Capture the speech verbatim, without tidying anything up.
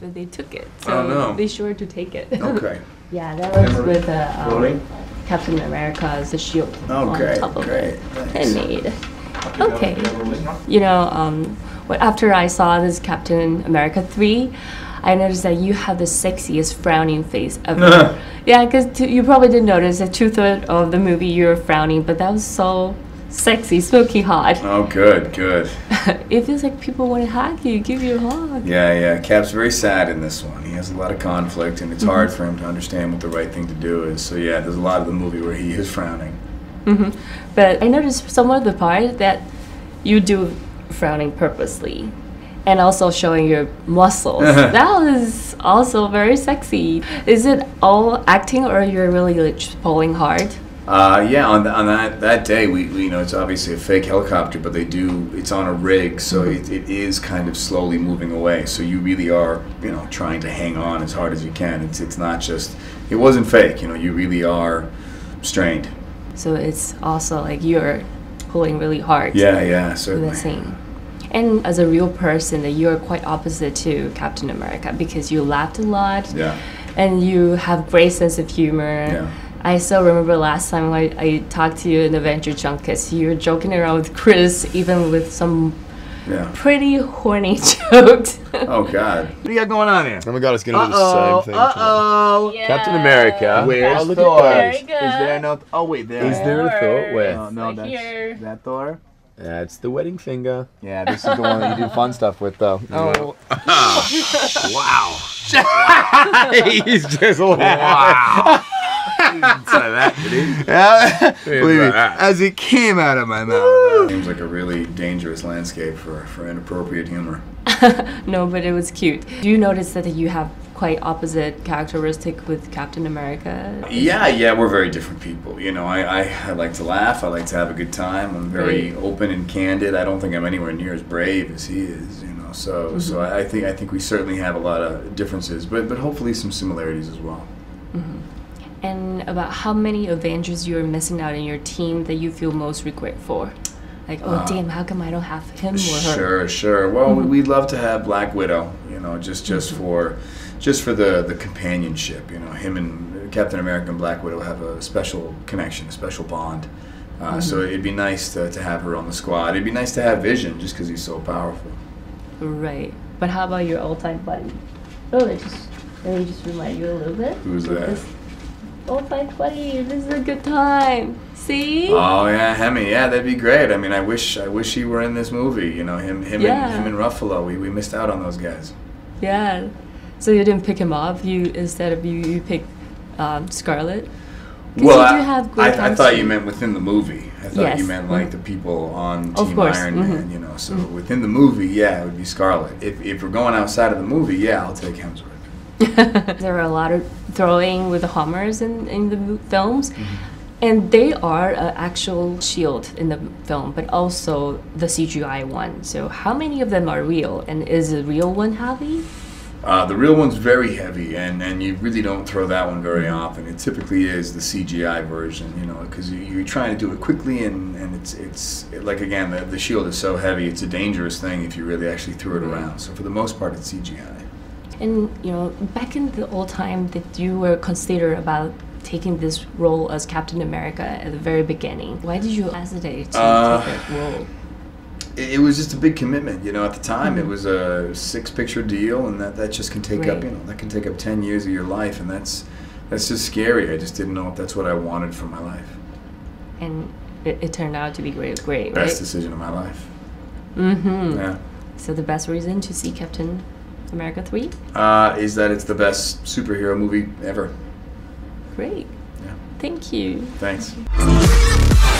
that they took it. So oh, no. be sure to take it. Okay. Yeah, that was with uh, um, Captain America's shield okay, on top of great. it. Thanks. Handmade. Okay. You know, um, after I saw this Captain America three, I noticed that you have the sexiest frowning face ever. Yeah, because you probably didn't notice that two-thirds of the movie you were frowning, but that was so sexy, smoky hot. Oh, good, good. It feels like people want to hug you, give you a hug. Yeah, yeah. Cap's very sad in this one. He has a lot of conflict, and it's mm-hmm. hard for him to understand what the right thing to do is. So yeah, there's a lot of the movie where he is frowning. Mm-hmm. But I noticed some of the part that you do frowning purposely. And also showing your muscles. That was also very sexy. Is it all acting, or you're really like just pulling hard? Uh, yeah, on, the, on that that day, we, we you know it's obviously a fake helicopter, but they do it's on a rig, so mm-hmm. it, it is kind of slowly moving away. So you really are you know trying to hang on as hard as you can. It's it's not just it wasn't fake. You know you really are strained. So it's also like you're pulling really hard. Yeah, yeah, certainly. The scene. And as a real person, that you're quite opposite to Captain America because you laughed a lot. Yeah. And you have great sense of humor. Yeah. I still remember last time I, I talked to you in Avenger Junkets, you were joking around with Chris, even with some yeah. pretty horny jokes. Oh, God. What do you got going on here? Oh, my God, it's going to do Uh-oh, the same thing. Uh-oh. Yeah. Captain America. Where's oh, look Thor? At There you go. Is there no... Oh, wait, there Is there a Thor? Where? Oh, no, Right that's... here. Is that Thor? That's the wedding finger. Yeah, this is the one that you do fun stuff with, though. Oh. Wow. He's just laughing. Wow. He didn't say that, did he? Yeah. He Believe me, like that. as it came out of my mouth. Seems like a really dangerous landscape for, for inappropriate humor. No, but it was cute. Do you notice that you have quite opposite characteristic with Captain America? Yeah, yeah, we're very different people. You know, I, I, I like to laugh. I like to have a good time. I'm very Right. open and candid. I don't think I'm anywhere near as brave as he is. You know, so Mm-hmm. so I think I think we certainly have a lot of differences, but but hopefully some similarities as well. Mm-hmm. And about how many Avengers you're missing out in your team that you feel most regret for? Like, oh, Uh, damn, how come I don't have him or her? Sure, sure. Well, Mhm. we'd love to have Black Widow. You know, just just Mhm. for just for the the companionship. You know, him and Captain America and Black Widow have a special connection, a special bond. Uh, Mhm. So it'd be nice to, to have her on the squad. It'd be nice to have Vision, just because he's so powerful. Right. But how about your all-time buddy? Oh, let, just, let me just remind you a little bit. Who's that? This all-time buddy, this is a good time. See? Oh yeah, Hemi. Yeah, that'd be great. I mean, I wish I wish he were in this movie. You know, him him Yeah. and him and Ruffalo. We we missed out on those guys. Yeah. So you didn't pick him up. You instead of you, you picked um, Scarlet. 'Cause Well, you do I, have great I, I thought chemistry. you meant within the movie. I thought you Yes. meant like Mhm. the people on Of Team course, Iron Man. mhm. You know, so Mhm. within the movie, yeah, it would be Scarlet. If if we're going outside of the movie, yeah, I'll take Hemsworth. There are a lot of throwing with the hammers in, in the mo- films. Mm-hmm. And they are an actual shield in the film, but also the C G I one. So how many of them are real? And is the real one heavy? Uh, the real one's very heavy, and, and you really don't throw that one very often. It typically is the C G I version, you know, because you, you're trying to do it quickly, and, and it's it's like again the, the shield is so heavy, it's a dangerous thing if you really actually threw it around. So for the most part, it's C G I. And you know, back in the old time that you were considered about taking this role as Captain America at the very beginning, why did you hesitate to Uh, take that role? It, it was just a big commitment, you know. At the time, it Mhm. was a six-picture deal, and that, that just can take up, Right. you know, that can take up ten years of your life, and that's that's just scary. I just didn't know if that's what I wanted for my life. And it, it turned out to be great, great, Best right? decision of my life. Mm-hmm. Yeah. So the best reason to see Captain America three? Uh, is that it's the best superhero movie ever. Great. Yeah. Thank you. Thanks.